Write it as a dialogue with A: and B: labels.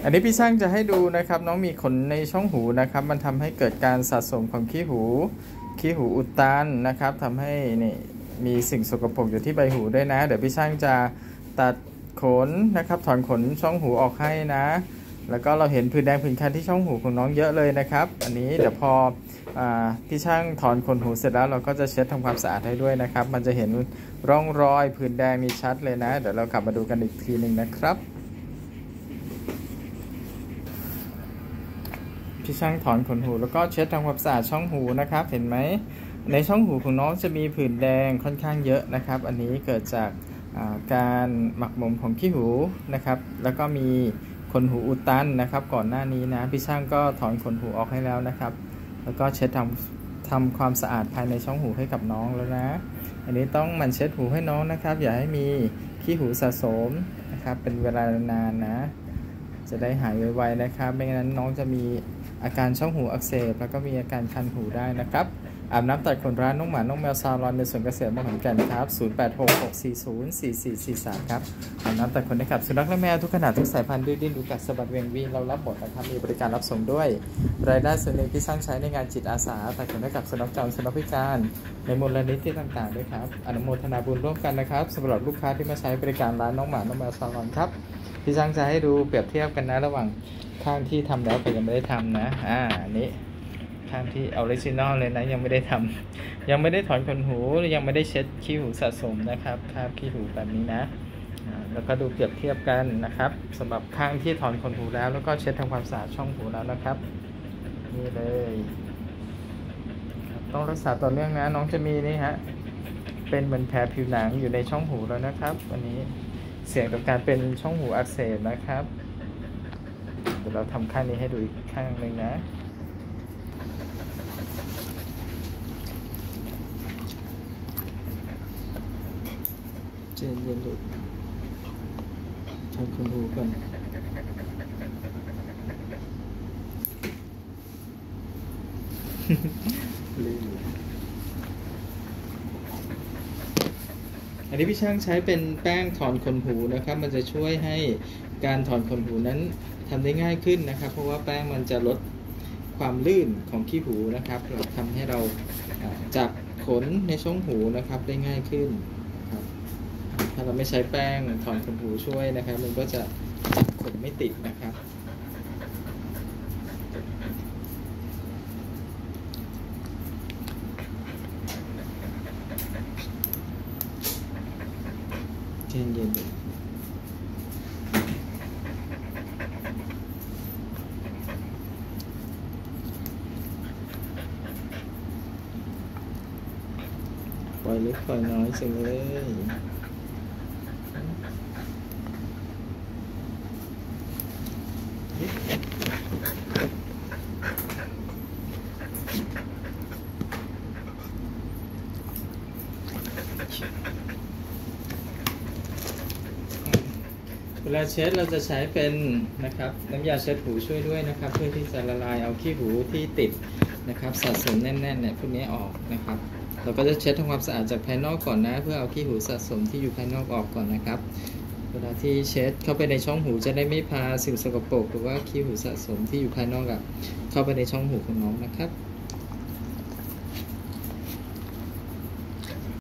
A: อันนี้พี่ช่างจะให้ดูนะครับน้องมีขนในช่องหูนะครับมันทำให้เกิดการสะสมของขี้หูอุดตันนะครับทำให้นี่มีสิ่งสกปรกอยู่ที่ใบหูด้วยนะเดี๋ยวพี่ช่างจะตัดขนนะครับถอนขนช่องหูออกให้นะแล้วก็เราเห็นผื่นแดงผื่นคันที่ช่องหูของน้องเยอะเลยนะครับอันนี้เดี๋ยวพอพี่ช่างถอนขนหูเสร็จแล้วเราก็จะเช็ดทำความสะอาดให้ด้วยนะครับมันจะเห็นร่องรอยผื่นแดงนี่ชัดเลยนะเดี๋ยวเรากลับมาดูกันอีกทีหนึ่งนะครับพี่ช่างถอนขนหูแล้วก็เช็ดทำความสะอาดช่องหูนะครับเห็นไหมในช่องหูของน้องจะมีผื่นแดงค่อนข้างเยอะนะครับอันนี้เกิดจากการหมักหมมของขี้หูนะครับแล้วก็มีขนหูอุดตันนะครับก่อนหน้านี้นะพี่ช่างก็ถอนขนหูออกให้แล้วนะครับแล้วก็เช็ดทำความสะอาดภายในช่องหูให้กับน้องแล้วนะอันนี้ต้องหมั่นเช็ดหูให้น้องนะครับอย่าให้มีขี้หูสะสมนะครับเป็นเวลานานนะจะได้หายไวๆนะครับไม่งั้นน้องจะมีอาการช่องหูอักเสบแล้วก็มีอาการคันหูได้นะครับอาบน้ำตัดขนร้านน้องหมาน้องแมวซาลอนในสวนเกษตรมหาวิทยาลัยครับ0866404443ครับอาบน้ำตัดขนให้กับสุนัขและแมวทุกขนาดทุกสายพันธุ์ดิ้นดูกัดสะบัดเวียงวีนเรารับหมดนะครับมีบริการรับส่งด้วยรายได้ส่วนหนึ่งที่สร้างใช้ในงานจิตอาสาตัดขนให้กับสุนัขจรสุนัขพิการในมูลนิธิต่างๆด้วยครับอนุโมทนาบุญร่วมกันนะครับสำหรับลูกค้าที่มาใช้บริการร้านน้องหมาน้องแมวซาลอนครับพี่ช่างจะให้ดูเปรียบเทียบกันนะระหว่างข้างที่ทำแล้วกับยังไม่ได้ทำนะอันนี้ข้างที่ออริจินอลเลยนะยังไม่ได้ทำยังไม่ได้ถอนขนหูยังไม่ได้เช็ดขี้หูสะสมนะครับคราบขี้หูแบบนี้นะแล้วก็ดูเปรียบเทียบกันนะครับสำหรับข้างที่ถอนขนหูแล้วก็เช็ดทำความสะอาดช่องหูแล้วนะครับนี่เลยต้องรักษาต่อเนื่องนะน้องจะมีนี่ฮะเป็นเหมือนแผลผิวหนังอยู่ในช่องหูแล้วนะครับวันนี้เสี่ยงต่อการเป็นช่องหูอักเสบนะครับเดี๋ยวเราทำข้างนี้ให้ดูอีกข้างหนึ่งนะเจนเย็นดูทำคนหูก่อนอันนี้พี่ช่างใช้เป็นแป้งถอนขนหูนะครับมันจะช่วยให้การถอนขนหูนั้นทำได้ง่ายขึ้นนะครับเพราะว่าแป้งมันจะลดความลื่นของขี้หูนะครับทำให้เราจับขนในช่องหูนะครับได้ง่ายขึ้นครับถ้าเราไม่ใช้แป้งถอนขนหูช่วยนะครับมันก็จะจับขนไม่ติดนะครับเย็นๆปล่อยเล็กปล่อยน้อยจังเลยเวลาเช็ดเราจะใช้เป็นนะครับน้ำยาเช็ดหูช่วยด้วยนะครับเพื่อที่จะละลายเอาขี้หูที่ติดนะครับสะสมแน่นๆเนี่ยพวกนี้ออกนะครับเราก็จะเช็ดทำความสะอาดจากภายนอกก่อนนะเพื่อเอาขี้หูสะสมที่อยู่ภายนอกออกก่อนนะครับเวลาที่เช็ดเข้าไปในช่องหูจะได้ไม่พาสิ่งสกปรกหรือว่าขี้หูสะสมที่อยู่ภายนอกเข้าไปในช่องหูของน้องนะครับ